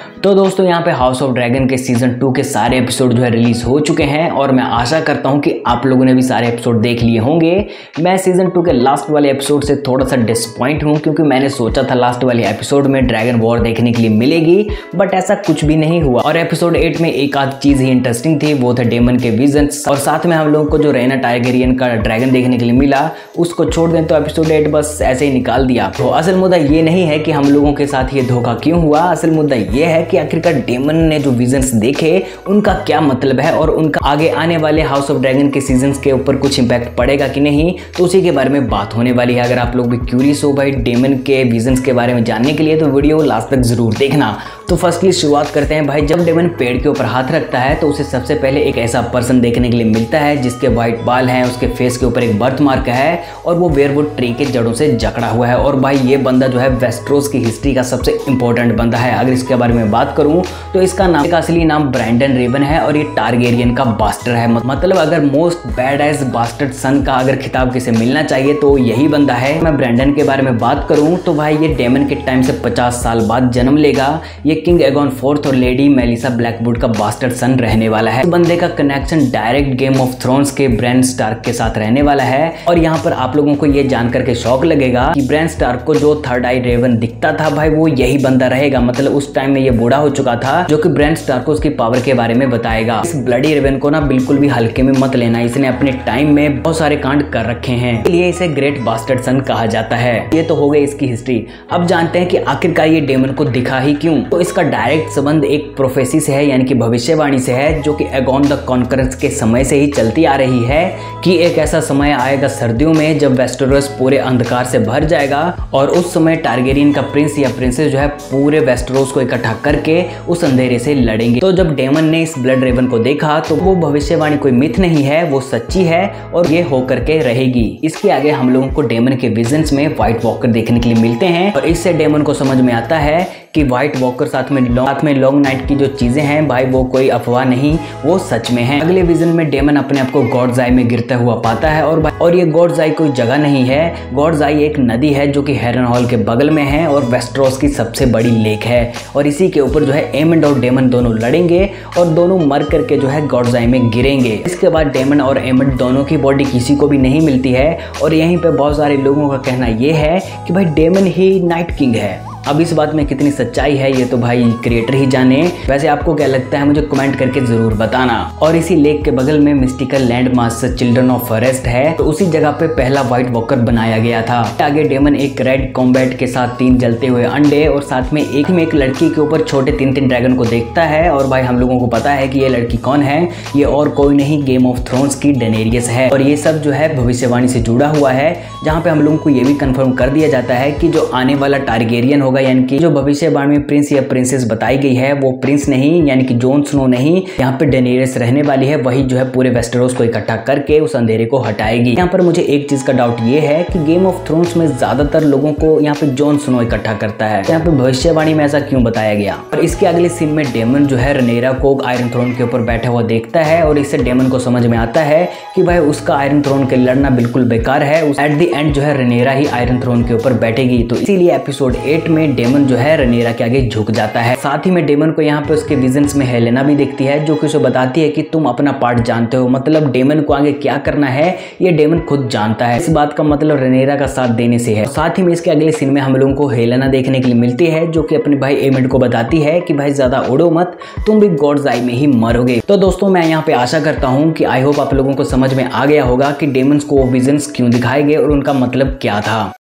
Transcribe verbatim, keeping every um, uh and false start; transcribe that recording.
तो दोस्तों यहाँ पे हाउस ऑफ ड्रैगन के सीजन टू के सारे एपिसोड जो है रिलीज हो चुके हैं और मैं आशा करता हूँ कि आप लोगों ने भी सारे एपिसोड देख लिए होंगे। मैं सीजन टू के लास्ट वाले एपिसोड से थोड़ा सा डिसपॉइंट हूँ क्योंकि मैंने सोचा था लास्ट वाले एपिसोड में ड्रैगन वॉर देखने के लिए मिलेगी, बट ऐसा कुछ भी नहीं हुआ। और एपिसोड एट में एक आध चीज ही इंटरेस्टिंग थी, वो थे डेमन के विजन्स और साथ में हम लोगों को जो रेना टारगेरियन का ड्रैगन देखने के लिए मिला उसको छोड़ दें तो एपिसोड एट बस ऐसे ही निकाल दिया। तो असल मुद्दा ये नहीं है कि हम लोगों के साथ ये धोखा क्यों हुआ, असल मुद्दा ये है कि आखिरकार डेमन ने जो विजन्स देखे उनका क्या मतलब है और उनका आगे आने वाले हाउस ऑफ ड्रैगन के सीजन्स के ऊपर कुछ इंपैक्ट पड़ेगा कि नहीं, तो उसी के बारे में बात होने वाली है। अगर आप लोग भी क्यूरियस हो भाई डेमन के विजन्स के बारे में जानने के लिए तो वीडियो लास्ट तक जरूर देखना। तो फर्स्टली शुरुआत करते हैं भाई, जब डेमन पेड़ के ऊपर हाथ रखता है तो उसे सबसे पहले एक ऐसा पर्सन देखने के लिए मिलता है जिसके व्हाइट बाल हैं, उसके फेस के ऊपर एक बर्थ मार्क है और वो वेयरवुड ट्री के जड़ों से जकड़ा हुआ है। और भाई ये बंदा जो है वेस्टरोस की हिस्ट्री का सबसे इंपॉर्टेंट बंदा है। अगर इसके बारे में बात करूं तो इसका नाम का असली नाम ब्रैंडन रेवन है और ये टारगेरियन का बास्टर है। मतलब अगर most bad as bastard son का अगर खिताब किसे मिलना चाहिए तो यही बंदा है। मैं ब्रैंडन के बारे में बात करूं तो भाई ये डेमन के टाइम से पचास साल बाद जन्म लेगा। ये किंग एगॉन फोर्थ और लेडी मेलिसा ब्लैकवुड का बास्टर्ड सन रहने वाला है। इस बंदे का connection direct game of thrones के ब्रैन स्टार्क के साथ रहने वाला है। और यहाँ पर आप लोगों को ये जानकर के शौक लगेगा कि ब्रैन स्टार्क को जो थर्ड आई रेवन दिखता था भाई वो यही बंदा रहेगा। मतलब उस टाइम में ये बूढ़ा हो चुका था जो कि ब्रैन स्टार्क को उसकी पावर के बारे में बताएगा। इस ब्लडी रेवन को ना बिल्कुल भी हल्के में मत लेना, इसने अपने टाइम में बहुत सारे कांड कर रखे हैं, इसलिए इसे ग्रेट बास्टर्ड सन कहा जाता है। ये तो हो गई इसकी हिस्ट्री। अब जानते हैं कि आखिरकार ये डेमन को दिखा ही क्यों। तो इसका डायरेक्ट संबंध एक प्रोफेसी से है, यानी कि भविष्यवाणी से है, जो कि एगॉन द कॉन्करर्स के समय से ही चलती आ रही है कि एक ऐसा समय आएगा सर्दियों में जब वेस्टेरोस पूरे अंधकार से भर जाएगा और उस समय टारगेरियन का प्रिंस या प्रिंसेस जो है पूरे वेस्टेरोस को इकट्ठा करके उस अंधेरे से लड़ेंगे। तो जब डेमन ने इस ब्लड रेवन को देखा तो वो भविष्यवाणी कोई मिथ नहीं है, वो सच्ची है और ये होकर के रहेगी। इसके आगे हम लोगों को डेमन के विजन्स में व्हाइट वॉकर देखने के लिए मिलते हैं और इससे डेमन को समझ में आता है कि व्हाइट वॉकर साथ में साथ में लॉन्ग नाइट की जो चीजें हैं भाई वो कोई अफवाह नहीं, वो सच में है। अगले विजन में डेमन अपने आप को गॉड्स आई में गिरता हुआ पाता है और और ये गॉड्स आई कोई जगह नहीं है, गॉड्स आई एक नदी है जो कि हेरन हॉल के बगल में है और वेस्टरोस की सबसे बड़ी लेक है। और इसी के ऊपर जो है एमंड और डेमन दोनों लड़ेंगे और दोनों मर करके जो है गॉड्स आई में गिरेंगे। इसके बाद डेमन और एमंड दोनों की बॉडी किसी को भी नहीं मिलती है और यहीं पे बहुत सारे लोगों का कहना यह है कि भाई डेमन ही नाइट किंग है। अब इस बात में कितनी सच्चाई है ये तो भाई क्रिएटर ही जाने। वैसे आपको क्या लगता है मुझे कमेंट करके जरूर बताना। और इसी लेक के बगल में mystical landmark Children of Forest है, तो उसी जगह पे पहला व्हाइट वॉकर बनाया गया था। आगे डेमन एक रेड कॉम्बैट के साथ तीन जलते हुए अंडे और साथ में एक में एक लड़की के ऊपर छोटे तीन तीन ड्रैगन को देखता है। और भाई हम लोगों को पता है कि ये लड़की कौन है, ये और कोई नहीं गेम ऑफ थ्रोन्स की डेनेरियस है। और ये सब जो है भविष्यवाणी से जुड़ा हुआ है, जहाँ पे हम लोगों को ये भी कंफर्म कर दिया जाता है कि जो आने वाला टारगेरियन होगा यानी कि जो भविष्यवाणी में प्रिंस या प्रिंसेस बताई गई है वो प्रिंस नहीं यानी कि जॉन स्नो नहीं, यहाँ पे डेनेरियस रहने वाली है, वही जो है पूरे वेस्टेरोस को इकट्ठा करके उस अंधेरे को हटाएगी। यहाँ पर मुझे एक चीज का डाउट ये है कि गेम ऑफ थ्रोन्स में ज्यादातर लोगों को यहाँ पे जॉन स्नो इकट्ठा करता है, यहाँ पे भविष्यवाणी में ऐसा क्यों बताया गया। और इसके अगले सीन में डेमन जो है रनेरा को आयरन थ्रोन के ऊपर बैठा हुआ देखता है और इससे डेमन को समझ में आता है कि भाई उसका आयरन थ्रोन के लड़ना बिल्कुल बेकार है। एट द एंड जो है रनेरा ही आयरन थ्रोन के ऊपर बैठेगी। तो इसीलिए एपिसोड एट में डेमन जो है रनेरा के आगे झुक जाता है। साथ ही में डेमन को यहाँ पे उसके विजन्स में हेलेना भी दिखती है जो कि उसे बताती है कि तुम अपना पार्ट जानते हो। मतलब डेमन को आगे क्या करना है ये डेमन खुद जानता है। इस बात का मतलब रनेरा का साथ देने से है। साथ ही में इसके अगले सीन में हम लोगों को हेलेना देखने के लिए मिलती है जो कि अपने भाई एमंड को बताती है कि भाई ज्यादा उड़ो मत, तुम भी गॉड्स आई में ही मरोगे। तो दोस्तों मैं यहाँ पे आशा करता हूँ कि आई होप आप लोगों को समझ में आ गया होगा कि डेमन्स को वो विजन्स क्यों दिखाए गए और उनका मतलब क्या था।